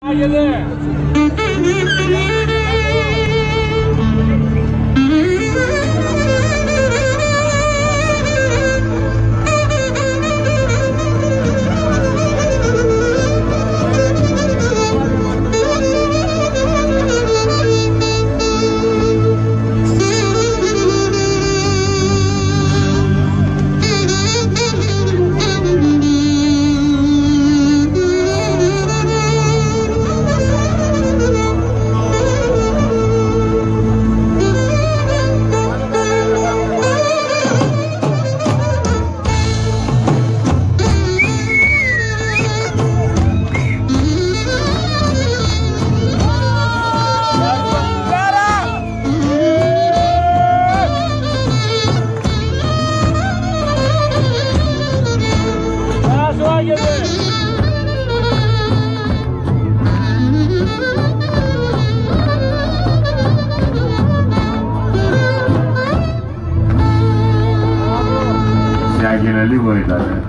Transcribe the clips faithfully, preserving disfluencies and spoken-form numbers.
Άγγελε, λίγο ήταν.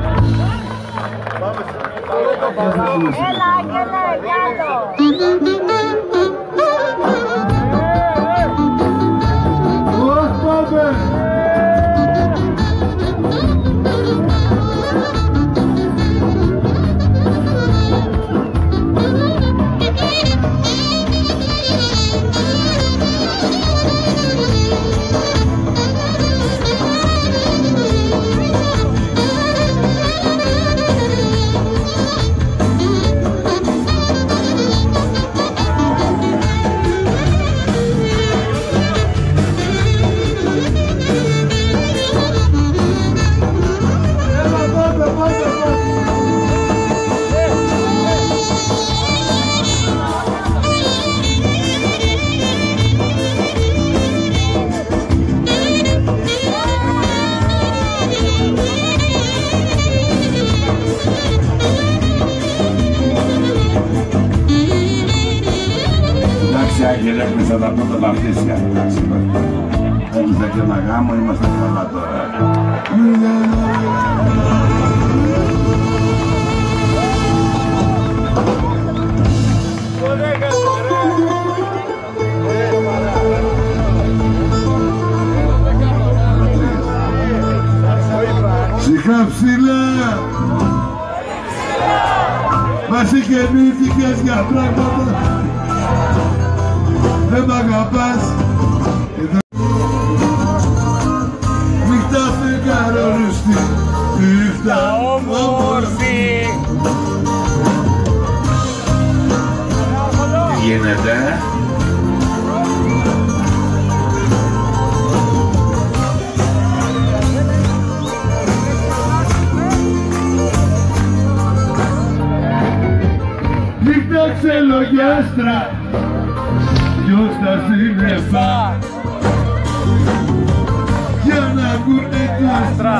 Έλα, Άγγελε, γιάλο. Άγγελε, έχουμε σαν τα πρώτα βαπτίσια. Έχουμε και ένα γάμο, είμαστε καλά τώρα. Σιγά ψηλά! Μας γεννήθηκες για πράγματα. Δεν μ' αγαπάς. Νύχτα φεγγαρόλουστη, νύχτα όμορφη. Τι γίνεται? Νύχτα ξελογιάστρα, ποιος τα σύννεφα για να ακούνε τα άστρα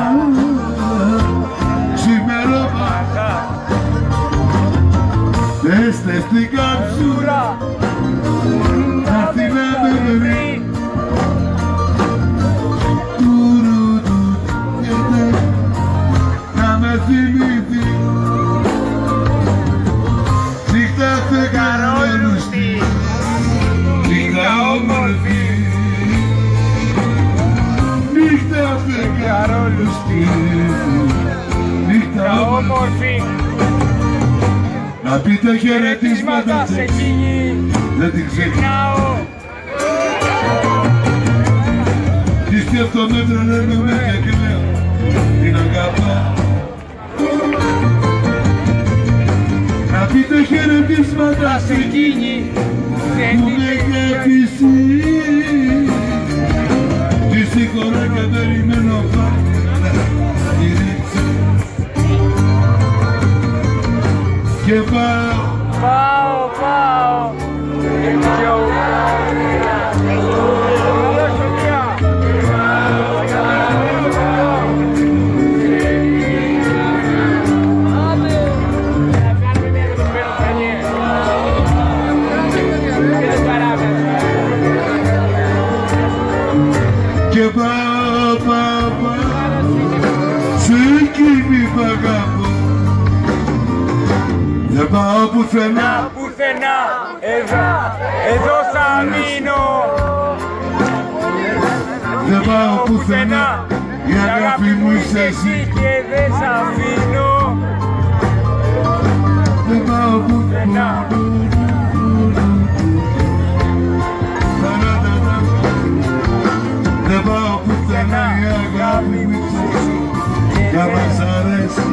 ξημερώματα. Έστε στην καψούρα να την αμερβεί τουρου του να με θυμηθεί. Νύχτα φεγγαρόλουστη, νύχτα όμορφη, νύχτα φεγγαρόλουστη, νύχτα όμορφη. Να πείτε χαιρετίσματα σε εκείνη, δεν την ξεχνάω. Τι σκέφτομαι τρελαίνομαι και λέω την αγαπάω. Να πείτε χαιρετίσματα σε εκείνη που με έχει αφήσει. Τη συγχωρώ και περιμένω πάντα να γυρίσει. Και πάω, πάω, πάω και πιο και πάω, πάω, πάω σε εκείνη που αγαπώ. Δεν πάω πουθενά, πουθενά, εδώ, εδώ θα μείνω. δεν πάω πουθενά, η αγάπη μου είσαι εσύ και δεν σ' αφήνω. δεν πάω πουθενά. Δεν πάω πουθενά, η αγάπη μου είσαι εσύ κι αν μας αρέσει.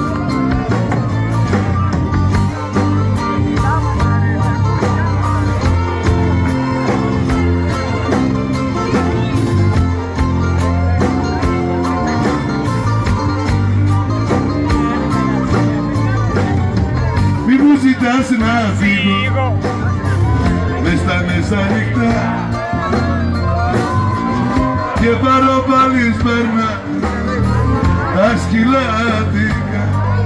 Μη μου ζητάς να φύγω μες στα μεσάνυχτα και πάρω πάλι σπέρνα τα σκυλάτικα.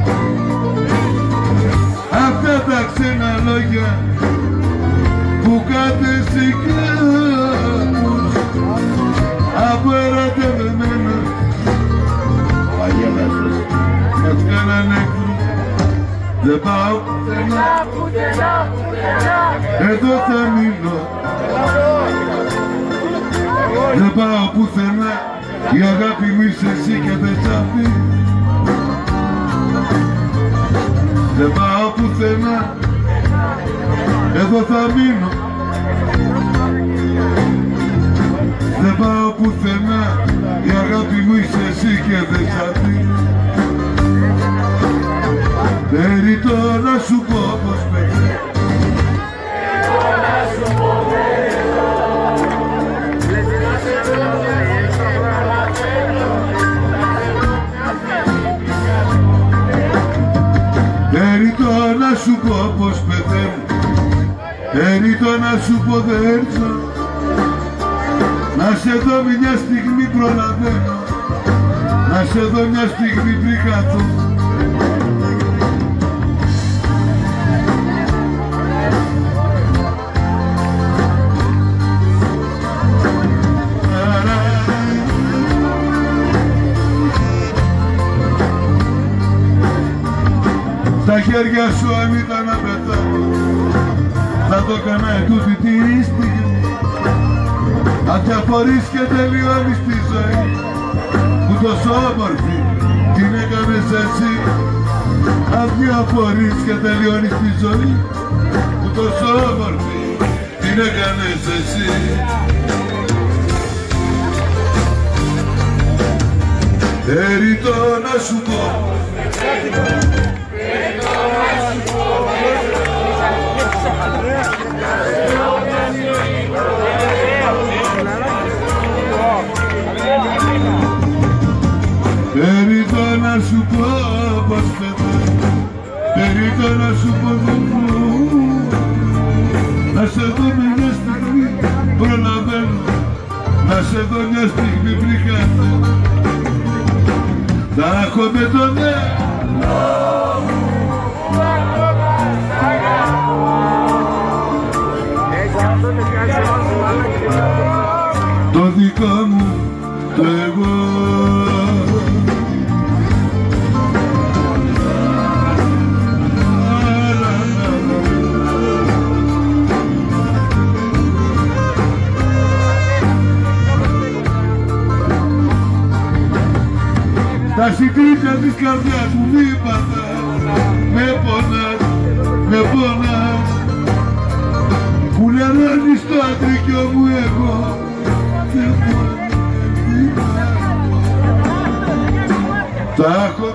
Αυτά τα ξένα λόγια που κάθεσαι κι ακούς από ερωτευμένος μας κάνανε νεκρούς. Δεν πάω πουθενά, εδώ θα μείνω. Δεν πάω πουθενά, η αγάπη μου είσαι εσύ και δεν σ' αφήνω. Δεν πάω πουθενά, εδώ θα μείνω. Δεν πάω πουθενά, η αγάπη μου είσαι εσύ και δεν σ' αφήνω. Περιττό να σου πω πως πεθαίνω. Περιττό να σου πω πως πεθαίνω. Περιττό να σου πω δεν ζω. Να σε δω μια στιγμή προλαβαίνω. Να σε δω μια στιγμή πριν καθώ. Τα χέρια σου αν ήταν να πεθάνω θα το έκανα ετούτη τη στιγμή. Αν διαφορείς και τελειώνεις τη ζωή που τόσο όμορφη την έκανες εσύ. Αν διαφορείς και τελειώνεις τη ζωή που τόσο όμορφη την έκανες εσύ. Περιττό να σου πω, περιττό να σου πω πως πεθαίνω. Περιττό να σου πω δεν μπορώ. Να σε δω μια στιγμή προλαβαίνω. Να σε δω μια στιγμή πριν χαθώ. Θα έχω με το νερό το δικό μου το εγώ. Τα συγκρίτια της καρδιάς μου μη πατάς, με πονάς, με πονάς, που λερώνεις το αντρίκιο μου εγώ, δεν μπορώ να τα έχω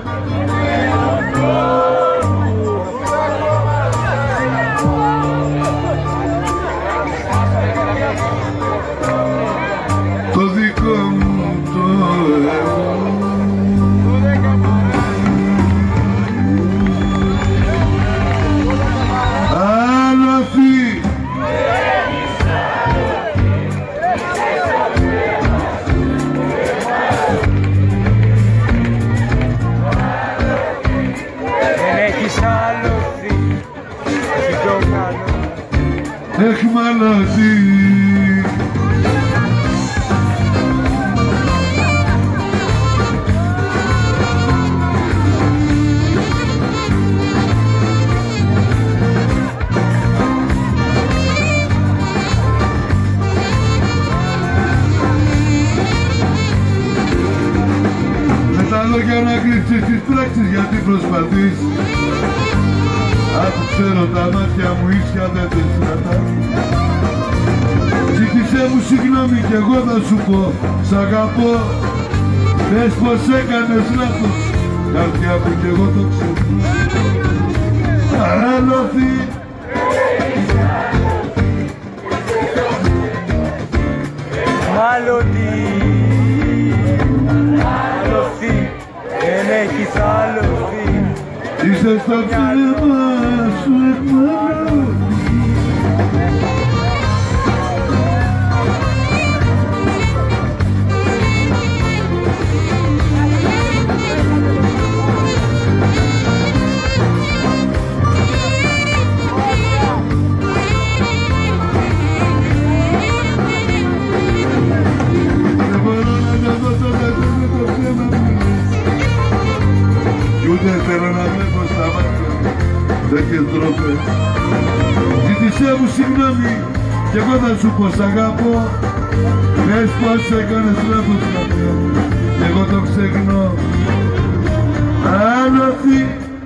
το δικό μου το εγώ. Έχει μαλωθεί. προσπαθείς. Άκου ξέρω τα μάτια μου ίσια δεν τα στρατάς. Ζήτησέ μου συγγνώμη κι εγώ θα σου πω σ' αγαπώ. Πες πως έκανες λάθος, καρδιά μου κι εγώ το ξέρω. Παράλωθη Μάλλοντι Άλλωθη δεν έχεις άλλωθη. είσαι στο ψέμα σου εκμαλώνει. Ούτε θέλω να βλέπω στα μάτια τέτοιες τρόπες. Ζήτησέ μου συγγνώμη κι εγώ θα σου πω σ' αγαπώ. Πες πως έκανες λάθος καρδιά μου κι εγώ το ξεχνώ. Άλλωθη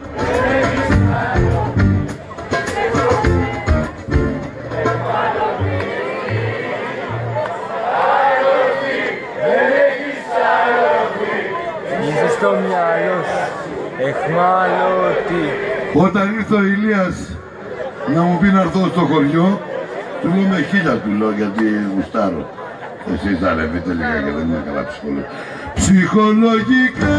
Είσαι στο μυαλό σου εχμάλωτη. όταν ήρθε ο Ηλίας να μου πει να έρθω στο χωριό, του λέω με χίλια του λέω γιατί γουστάρω. Εσείς θα ρεβείτε λίγα και δεν είναι καλά ψυχολογικά. Ψυχολογικά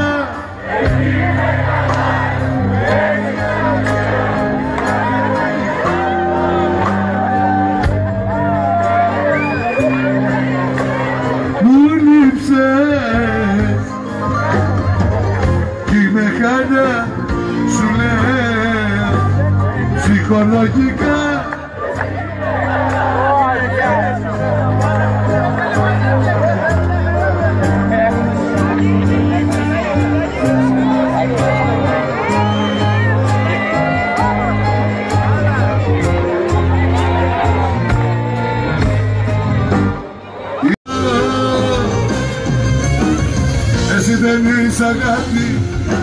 μου λείψες κι είμαι χάλια σου λέω ψυχολογικά. Εσύ δεν είσαι αγάπη,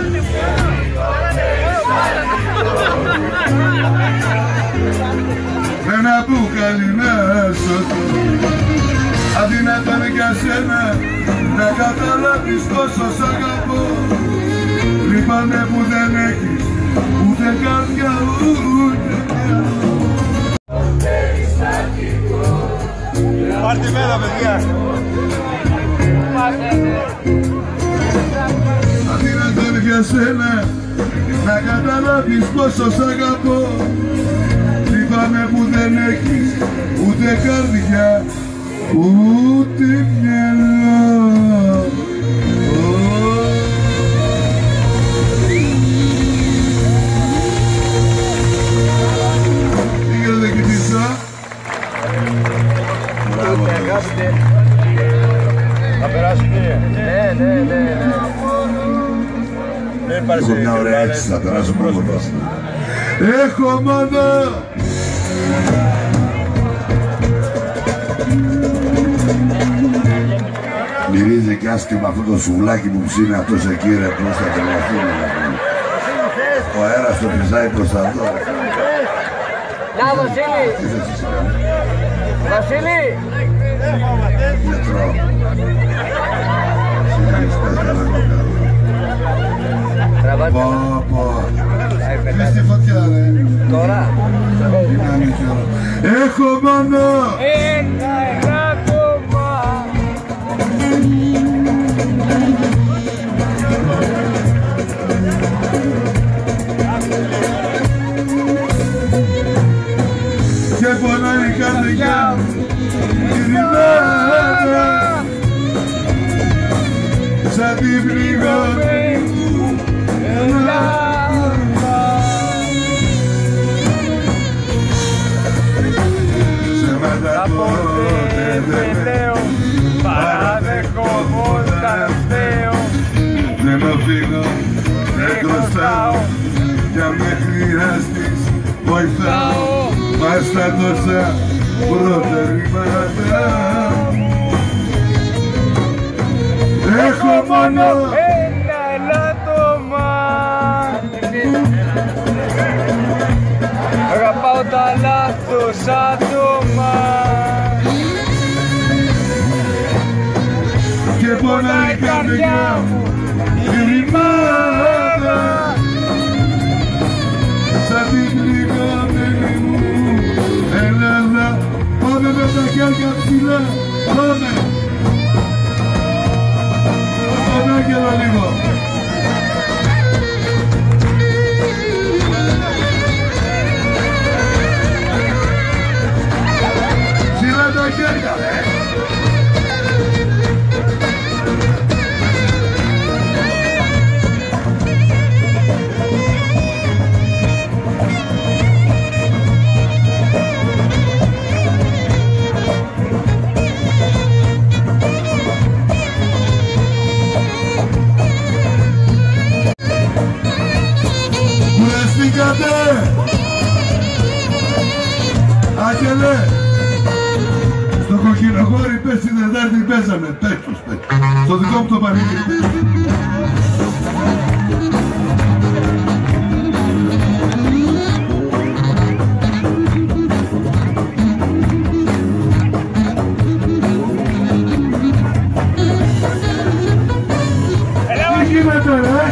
με ένα μπουκάλι να σωθώ. Αδυνατόν για σένα να καταλάβεις πόσο σ' αγαπώ. Λυπάμαι που δεν έχεις ούτε καρδιά ούτε μυαλό. Πάρτε μέρα παιδιά. Αδυνατόν για σένα να καταλάβεις πόσο σ' αγαπώ. Λυπάμαι που δεν έχεις ούτε καρδιά ούτε μυαλό. Τι γίνεται κοιτήσα? Ούτε αγάπητε. Θα περάσει κύριε. Ναι, ναι, ναι. Έχω μια ωραία έτσι, θα περάσω μόνο. Έχω μόνο μυρίζει κι άσχημα με αυτό το σουβλάκι που ψήνει αυτός εκεί ρε προς τα τελαθούν. Ο αέρας το φυσάει προς τα δω. Να Βασίλη! Βασίλη! Γιατρό. Συγχαρείς πέτα λεγόκα. Πω πω. Πες τη φωτιά ρε. Τώρα! Είναι αλήθεια. Έχω μόνο Ένα, ένα κόμμα. και πονάει η καρδιά μου γυριμένα σαν την πληγωμένη μου Ελλάδα. Σε μάτα ποτέ δεν λέω, παραδεχόμουν φταίω. δεν το φύγω, δεν χρωστάω, για με χρειάστης βοηθάω, μας τα τόσα προτερήματα. Έχω μόνο ένα ελάττωμα. την πληγωμένη μου Ελλάδα. Πάμε με τα χέρια ψηλά, πάμε! Τον Άγγελο λίγο. Ψηλά τα χέρια, ρε! Άγγελε, στο κοκκινοχώρι πες την Τετάρτη παίζαμε, πες τους, πες. Στο δικό μου το πανηγύρι. Τι γίνεται ρε?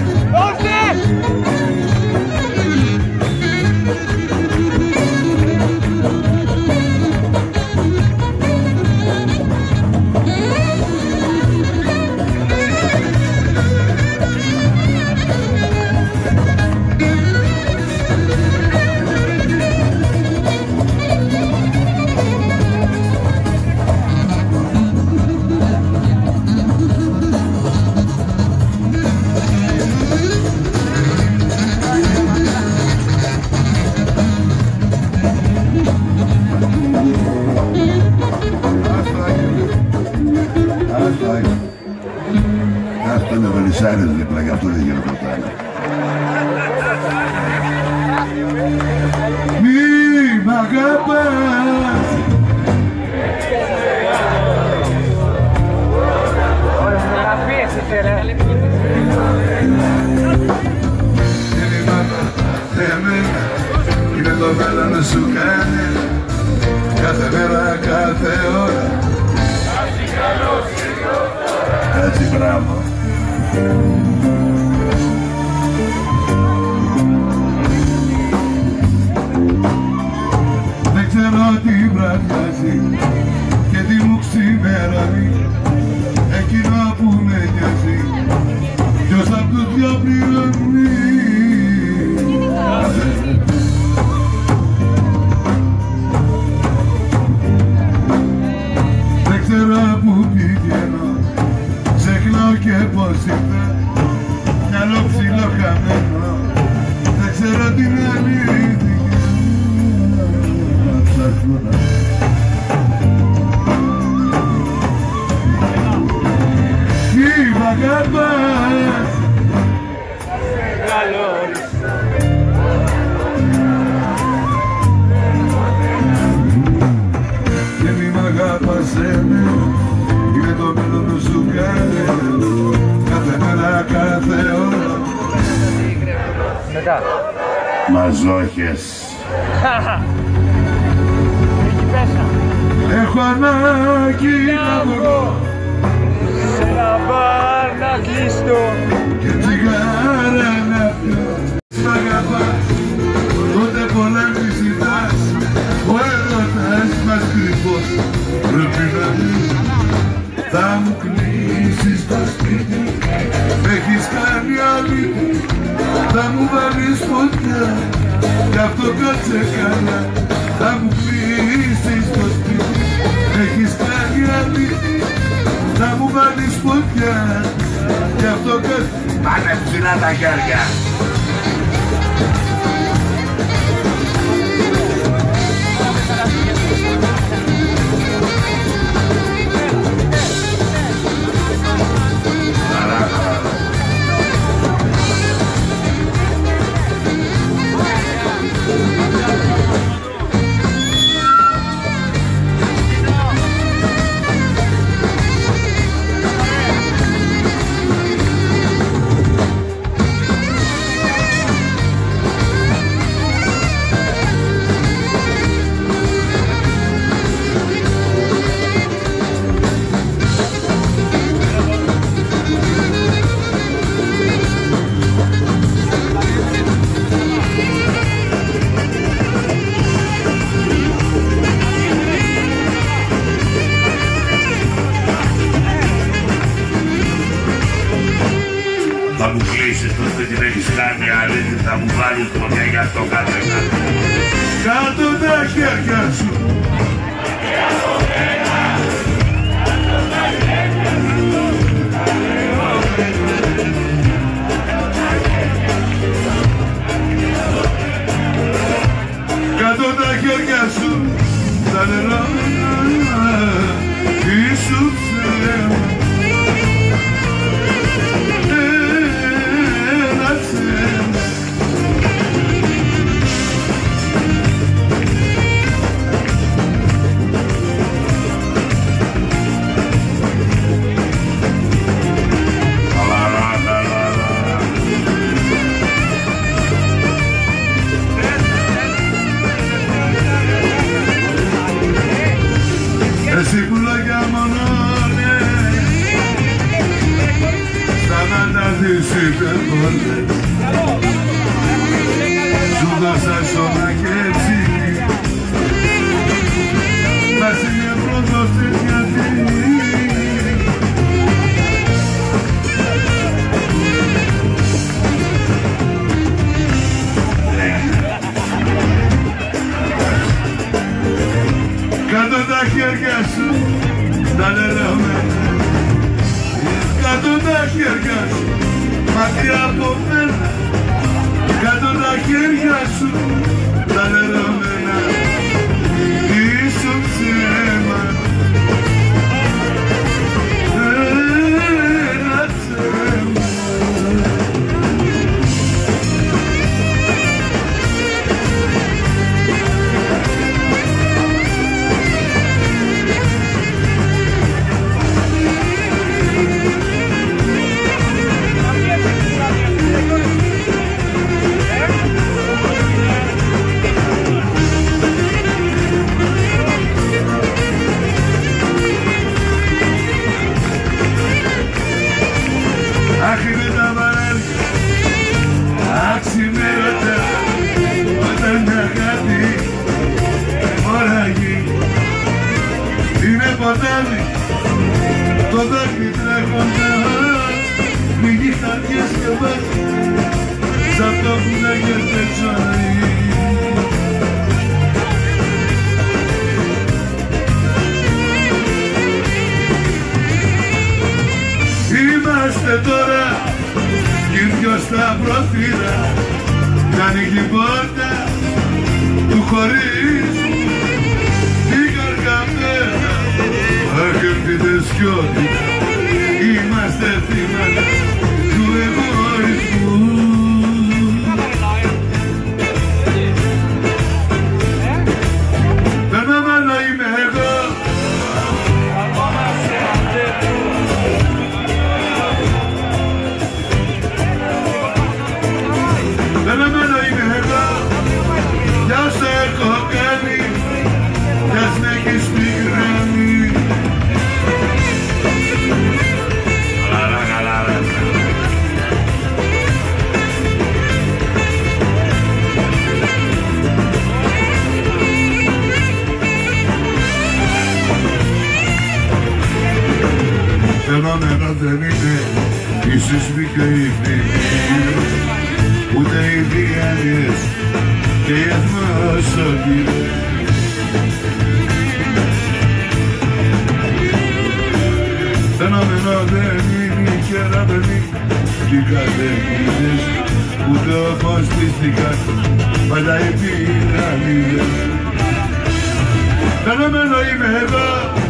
Αυτό είναι βελισσάρες δίπλα, γι' αυτό δεν γίνω ποτέ. Μη μ' αγαπάς. Εμένα είναι το μέλλον σου κάνει κάθε μέρα, κάθε ώρα. Έτσι, μπράβο. Δεν ξέρω τι βραδιάζει και τι μου ξημερώνει εκείνο που με νοιάζει, ποιος απ' τους δυο πληρώνει. Δεν ξέρω που πηγαίνω, ξεχνάω και πως ήρθα, μυαλό ψηλό χαμένο, δεν ξέρω την αλήθεια. Ψάχνω να... Τι μ' αγαπάς. Και μη μ' αγαπάς εμένα, είναι το μέλλον σου κάνει κάθε μέρα, κάθε ώρα. Μαζόχες. Έχω ανάγκη να βγω σε ένα μπαρ να κλειστώ και τσιγάρα να πιω. Μ' αγαπάς, τότε πολλά μη ζητάς, ο έρωτας μας κρυφός πρέπει να δεις. Θα μου κλείσεις το σπίτι, έχεις κάνει αλήθεια, θα μου βάλεις φωτιά, κι αυτό κάτσε καλά. Θα μου κλείσεις το σπίτι, έχεις κάνει αλήθεια, θα μου βάλεις φωτιά, κι αυτό κάτσε. Πάνε ψηλά τα χέρια. κάτω, κάτω, κάτω. Κάτω τα χέρια σου. Κάτω τα χέρια σου, τα λερόμενα, ήσου ψέμα. Ένα ψέμα. Εσύ που λόγια μόνο ναι, σταματάς υπερβολές. Σου δώσα σώμα και ψυχή, βάσει μια προδόσεις γιατί. Κάτω τα χέρια σου, τα λερόμενα. Κάτω τα χέρια σου, μακριά από μένα. Κάτω τα χέρια σου, τα λερόμενα. Ήσου ψέμα. Ένα ψέμα. Αχ, είναι τα βαρέλια, αξιμέρωτα, όταν μια αγάπη μοραγεί. Είναι ποτάμι, το δάκρυ τρέχοντας, πληγή χαριές και βάθη, σ' αυτό που λέγεται ζωή. Είμαστε τώρα κι οι δυο στα πρόθυρα κι ανοίγει η πόρτα του χωρίζου την καρκαμένα. Αχ, ελπίδες σιώδη, είμαστε θύματα του εγωισμού. Φαινόμενο είμαι εγώ, φαινόμενο είμαι εγώ, κι όσα έχω κάνει, κι ας με έχεις πικράνει. Καλά, καλά, ρε. Φαινόμενο δεν είναι οι σεισμοί και οι πλημμύρες, ούτε οι διάρειες και οι εθνοσοκύρες. Φαινόμενο δεν είναι οι κεραυνοί και οι καταιγίδες, ούτε όπως πίστηκαν παλιά οι πυραμίδες. Φαινόμενο είμαι εγώ,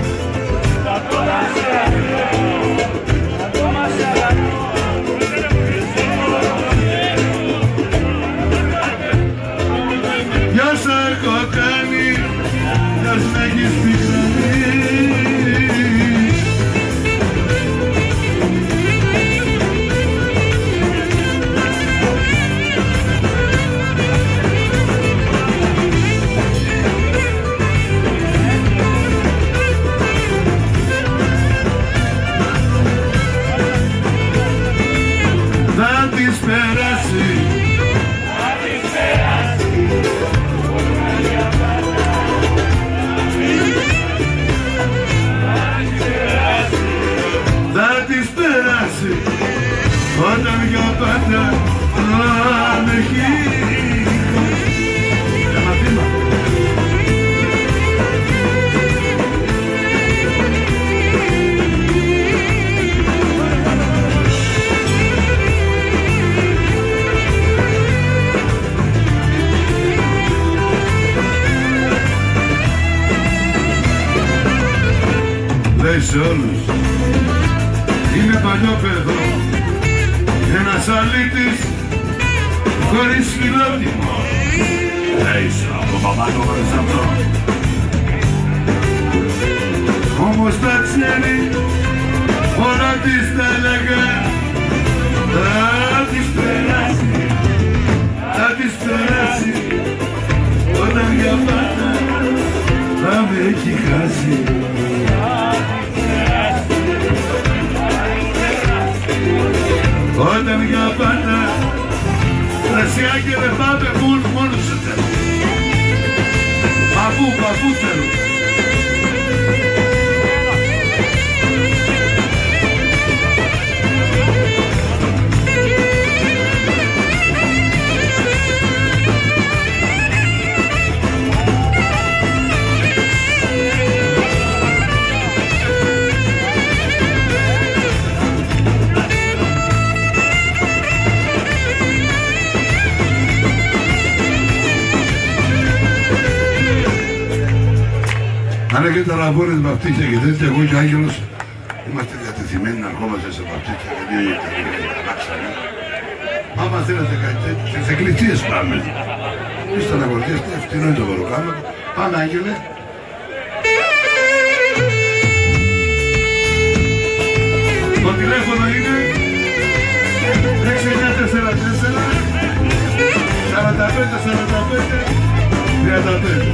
κι όσα έχω κάνει, κι ας με έχεις πικρανεί. Θα της περάσει, θα της περάσει. λέει σε όλους. Είναι παλιό παιδό, ένας αλήτης χωρίς φιλότιμο. Είσαι από παπάτο χωρίς αυτό. Όμως τα ξέρει, όλα της τα έλεγα. Θα της περάσει, θα της περάσει. Όταν για πάντα θα με έχει χάσει. Όταν για πάντα Ρεσιά και δεν πάμε μόνο, μόνο σε θέλω. Παππού, παππού θέλω. Αν έχετε ραβόρες, βαπτίσια και τέτοια, εγώ και ο Άγγελος είμαστε διατεθειμένοι να ερχόμαστε σε βαπτίσια γιατί αλλάξαμε. Άμα θέλετε κάτι τέτοιο, στις εκκλησίες πάμε. Μη στεναχωριέστε, φτηνό είναι το βαροκάματο. Πάμε, Άγγελε. Το τηλέφωνο είναι έξι εννιά τέσσερα τέσσερα σαράντα πέντε σαράντα πέντε τριάντα πέντε.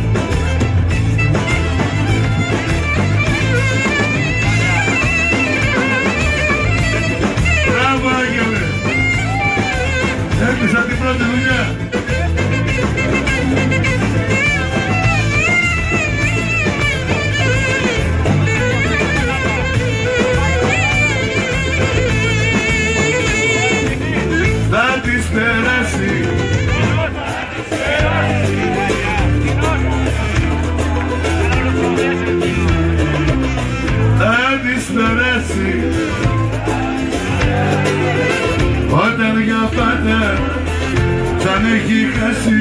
Μπράβο, Άγγελε! Έπεισα την πρώτη δουλειά! Θα της περάσει! Θα της περάσει! Όταν για πάντα θα με έχει χάσει.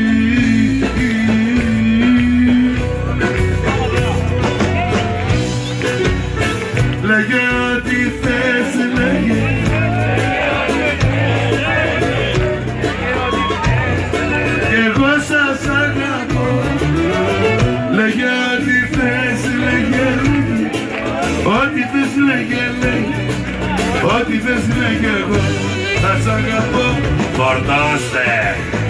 Λέγε ό,τι θες, λέγε. Κι εγώ σας αγαπώ. Λέγε ό,τι θες, λέγε. Ό,τι θες, λέγε, λέγε. Ό,τι θες, λέγε εγώ. Θα σ' αγαπώ. Φορτώστε!